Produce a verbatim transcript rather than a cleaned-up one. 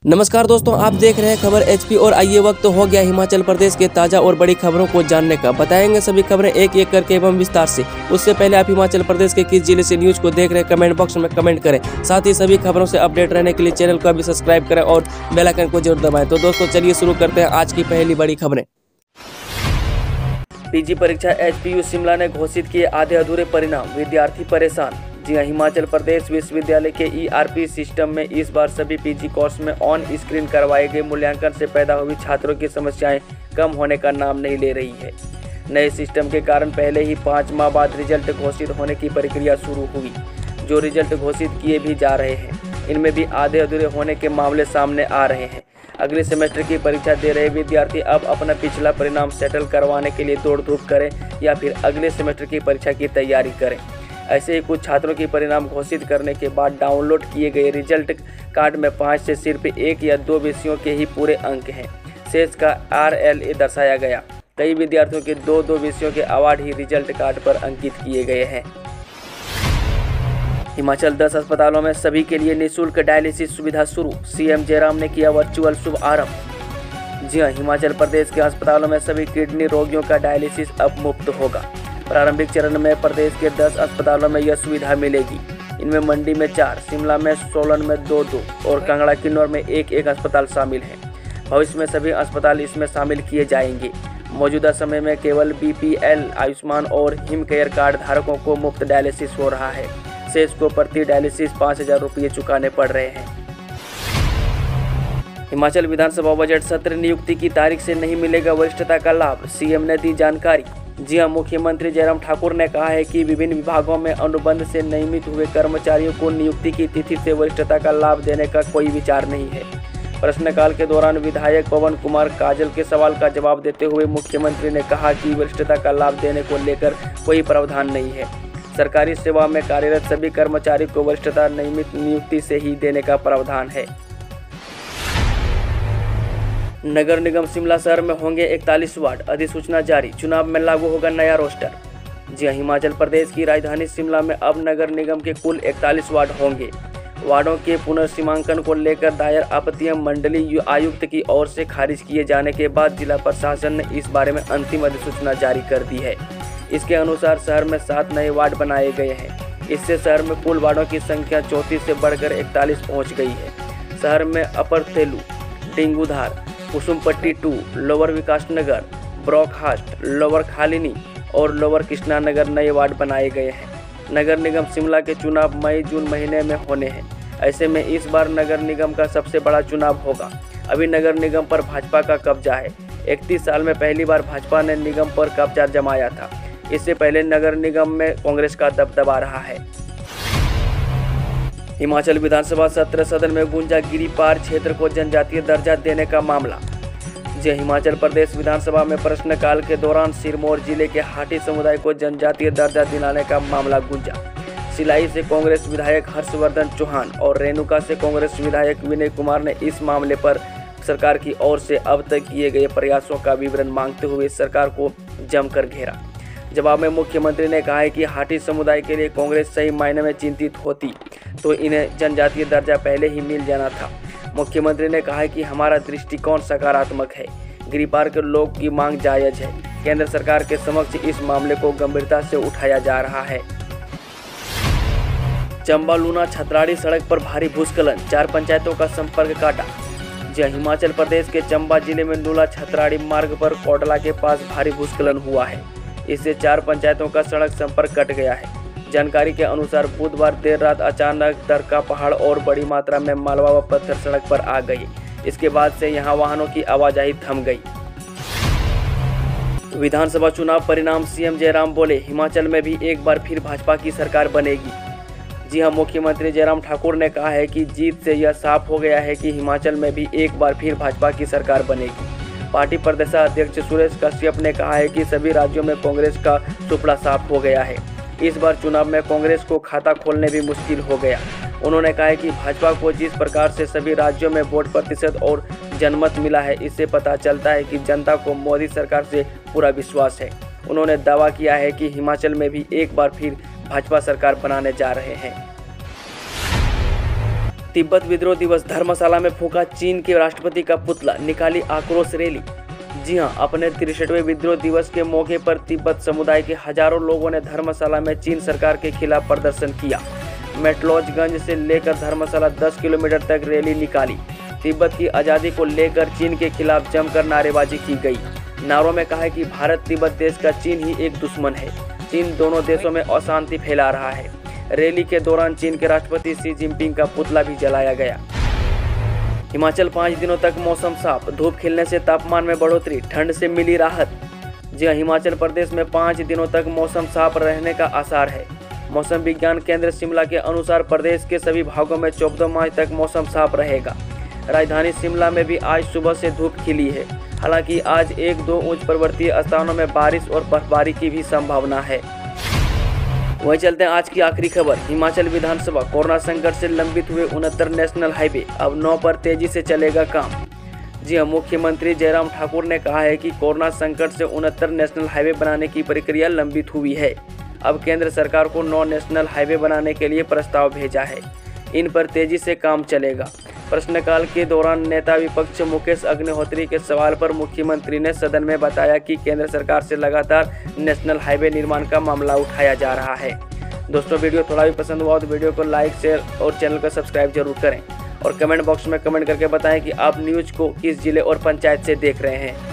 नमस्कार दोस्तों, आप देख रहे हैं खबर एचपी और आइए वक्त हो गया हिमाचल प्रदेश के ताज़ा और बड़ी खबरों को जानने का। बताएंगे सभी खबरें एक एक करके एवं विस्तार से। उससे पहले आप हिमाचल प्रदेश के किस जिले से न्यूज को देख रहे हैं कमेंट बॉक्स में कमेंट करें। साथ ही सभी खबरों से अपडेट रहने के लिए चैनल को अभी सब्सक्राइब करें और बेल आइकन को जरूर दबाएं। तो दोस्तों चलिए शुरू करते हैं आज की पहली बड़ी खबरें। पीजी परीक्षा एचपीयू शिमला ने घोषित किए आधे अधूरे परिणाम, विद्यार्थी परेशान। जी हां, हिमाचल प्रदेश विश्वविद्यालय के ईआरपी सिस्टम में इस बार सभी पीजी कोर्स में ऑन स्क्रीन करवाए गए मूल्यांकन से पैदा हुई छात्रों की समस्याएं कम होने का नाम नहीं ले रही है। नए सिस्टम के कारण पहले ही पाँच माह बाद रिजल्ट घोषित होने की प्रक्रिया शुरू हुई। जो रिजल्ट घोषित किए भी जा रहे हैं, इनमें भी आधे अधूरे होने के मामले सामने आ रहे हैं। अगले सेमेस्टर की परीक्षा दे रहे विद्यार्थी अब अपना पिछला परिणाम सेटल करवाने के लिए दौड़ धूप करें या फिर अगले सेमेस्टर की परीक्षा की तैयारी करें। ऐसे ही कुछ छात्रों की परिणाम घोषित करने के बाद डाउनलोड किए गए रिजल्ट कार्ड में पाँच से सिर्फ एक या दो विषयों के ही पूरे अंक हैं। शेष का आर एल ए दर्शाया गया। कई विद्यार्थियों के दो दो विषयों के अवार्ड ही रिजल्ट कार्ड पर अंकित किए गए हैं। हिमाचल दस अस्पतालों में सभी के लिए निःशुल्क डायलिसिस सुविधा शुरू, सीएम जयराम ने किया वर्चुअल शुभारंभ। जी हां, हिमाचल प्रदेश के अस्पतालों में सभी किडनी रोगियों का डायलिसिस अब मुफ्त होगा। प्रारंभिक चरण में प्रदेश के दस अस्पतालों में यह सुविधा मिलेगी। इनमें मंडी में चार, शिमला में, सोलन में दो दो और कांगड़ा किन्नौर में एक एक अस्पताल शामिल हैं। भविष्य में सभी अस्पताल इसमें शामिल किए जाएंगे। मौजूदा समय में केवल बीपीएल, आयुष्मान और हिम केयर कार्ड धारकों को मुफ्त डायलिसिस हो रहा है। शेष को प्रति डायलिसिस पाँच हजार रुपये चुकाने पड़ रहे हैं। हिमाचल विधानसभा बजट सत्र नियुक्ति की तारीख से नहीं मिलेगा वरिष्ठता का लाभ, सीएम ने दी जानकारी। जी हां, मुख्यमंत्री जयराम ठाकुर ने कहा है कि विभिन्न विभागों में अनुबंध से नियमित हुए कर्मचारियों को नियुक्ति की तिथि से वरिष्ठता का लाभ देने का कोई विचार नहीं है। प्रश्नकाल के दौरान विधायक पवन कुमार काजल के सवाल का जवाब देते हुए मुख्यमंत्री ने कहा कि वरिष्ठता का लाभ देने को लेकर कोई प्रावधान नहीं है। सरकारी सेवा में कार्यरत सभी कर्मचारी को वरिष्ठता नियमित नियुक्ति से ही देने का प्रावधान है। नगर निगम शिमला शहर में होंगे इकतालीस वार्ड, अधिसूचना जारी, चुनाव में लागू होगा नया रोस्टर। जी हां, हिमाचल प्रदेश की राजधानी शिमला में अब नगर निगम के कुल इकतालीस वार्ड होंगे। वार्डों के पुनर्सीमांकन को लेकर दायर आपत्तियां मंडलीय आयुक्त की ओर से खारिज किए जाने के बाद जिला प्रशासन ने इस बारे में अंतिम अधिसूचना जारी कर दी है। इसके अनुसार शहर में सात नए वार्ड बनाए गए हैं। इससे शहर में कुल वार्डों की संख्या चौंतीस से बढ़कर इकतालीस पहुँच गई है। शहर में upper Thelu, Dingudhar, Kusumpatti two, lower Vikas Nagar, Brockhurst, lower Khalini और लोअर कृष्णा नगर नए वार्ड बनाए गए हैं। नगर निगम शिमला के चुनाव मई जून महीने में होने हैं। ऐसे में इस बार नगर निगम का सबसे बड़ा चुनाव होगा। अभी नगर निगम पर भाजपा का कब्जा है। इकतीस साल में पहली बार भाजपा ने निगम पर कब्जा जमाया था। इससे पहले नगर निगम में कांग्रेस का दबदबा रहा है। हिमाचल विधानसभा सत्र सदन में गूंजा गिरिपार क्षेत्र को जनजातीय दर्जा देने का मामला। जी, हिमाचल प्रदेश विधानसभा में प्रश्नकाल के दौरान सिरमौर जिले के हाटी समुदाय को जनजातीय दर्जा दिलाने का मामला गूंजा। सिलाई से कांग्रेस विधायक हर्षवर्धन चौहान और रेणुका से कांग्रेस विधायक विनय कुमार ने इस मामले पर सरकार की ओर से अब तक किए गए प्रयासों का विवरण मांगते हुए सरकार को जमकर घेरा। जवाब में मुख्यमंत्री ने कहा है कि हाटी समुदाय के लिए कांग्रेस सही मायने में चिंतित होती तो इन्हें जनजातीय दर्जा पहले ही मिल जाना था। मुख्यमंत्री ने कहा है कि हमारा दृष्टिकोण सकारात्मक है। गिरिपार के लोग की मांग जायज है। केंद्र सरकार के समक्ष इस मामले को गंभीरता से उठाया जा रहा है। चंबा लूना छतराड़ी सड़क पर भारी भूस्खलन, चार पंचायतों का संपर्क काटा। जी, हिमाचल प्रदेश के चंबा जिले में नूला छतराड़ी मार्ग पर कोटला के पास भारी भूस्खलन हुआ है। इससे चार पंचायतों का सड़क संपर्क कट गया है। जानकारी के अनुसार बुधवार देर रात अचानक दरका पहाड़ और बड़ी मात्रा में मालवा व पत्थर सड़क पर आ गई। इसके बाद से यहां वाहनों की आवाजाही थम गई। विधानसभा चुनाव परिणाम, सीएम जयराम बोले हिमाचल में भी एक बार फिर भाजपा की सरकार बनेगी। जी हां, मुख्यमंत्री जयराम ठाकुर ने कहा है कि जीत से यह साफ हो गया है कि हिमाचल में भी एक बार फिर भाजपा की सरकार बनेगी। पार्टी प्रदेशाध्यक्ष सुरेश कश्यप ने कहा है कि सभी राज्यों में कांग्रेस का सुपड़ा साफ हो गया है। इस बार चुनाव में कांग्रेस को खाता खोलने भी मुश्किल हो गया। उन्होंने कहा है कि भाजपा को जिस प्रकार से सभी राज्यों में वोट प्रतिशत और जनमत मिला है, इससे पता चलता है कि जनता को मोदी सरकार से पूरा विश्वास है। उन्होंने दावा किया है कि हिमाचल में भी एक बार फिर भाजपा सरकार बनाने जा रहे हैं। तिब्बत विद्रोह दिवस, धर्मशाला में फूंका चीन के राष्ट्रपति का पुतला, निकाली आक्रोश रैली। जी हां, अपने तिरसठवें विद्रोह दिवस के मौके पर तिब्बत समुदाय के हजारों लोगों ने धर्मशाला में चीन सरकार के खिलाफ प्रदर्शन किया। मेटलॉजगंज से लेकर धर्मशाला दस किलोमीटर तक रैली निकाली। तिब्बत की आज़ादी को लेकर चीन के खिलाफ जमकर नारेबाजी की गई। नारों में कहा है कि भारत तिब्बत देश का चीन ही एक दुश्मन है। चीन दोनों देशों में अशांति फैला रहा है। रैली के दौरान चीन के राष्ट्रपति शी जिनपिंग का पुतला भी जलाया गया। हिमाचल पाँच दिनों तक मौसम साफ, धूप खिलने से तापमान में बढ़ोतरी, ठंड से मिली राहत। जी हां, हिमाचल प्रदेश में पाँच दिनों तक मौसम साफ रहने का आसार है। मौसम विज्ञान केंद्र शिमला के अनुसार प्रदेश के सभी भागों में चौदह मार्च तक मौसम साफ रहेगा। राजधानी शिमला में भी आज सुबह से धूप खिली है। हालांकि आज एक दो उच्च पर्वतीय स्थानों में बारिश और बर्फबारी की भी संभावना है। वहीं चलते हैं आज की आखिरी खबर। हिमाचल विधानसभा कोरोना संकट से लंबित हुए उनहत्तर नेशनल हाईवे अब नौ पर तेजी से चलेगा काम। जी हां, मुख्यमंत्री जयराम ठाकुर ने कहा है कि कोरोना संकट से उनहत्तर नेशनल हाईवे बनाने की प्रक्रिया लंबित हुई है। अब केंद्र सरकार को नौ नेशनल हाईवे बनाने के लिए प्रस्ताव भेजा है। इन पर तेजी से काम चलेगा। प्रश्नकाल के दौरान नेता विपक्ष मुकेश अग्निहोत्री के सवाल पर मुख्यमंत्री ने सदन में बताया कि केंद्र सरकार से लगातार नेशनल हाईवे निर्माण का मामला उठाया जा रहा है। दोस्तों, वीडियो थोड़ा भी पसंद हुआ तो वीडियो को लाइक, शेयर और चैनल को सब्सक्राइब जरूर करें और कमेंट बॉक्स में कमेंट करके बताएं कि आप न्यूज़ को किस जिले और पंचायत से देख रहे हैं।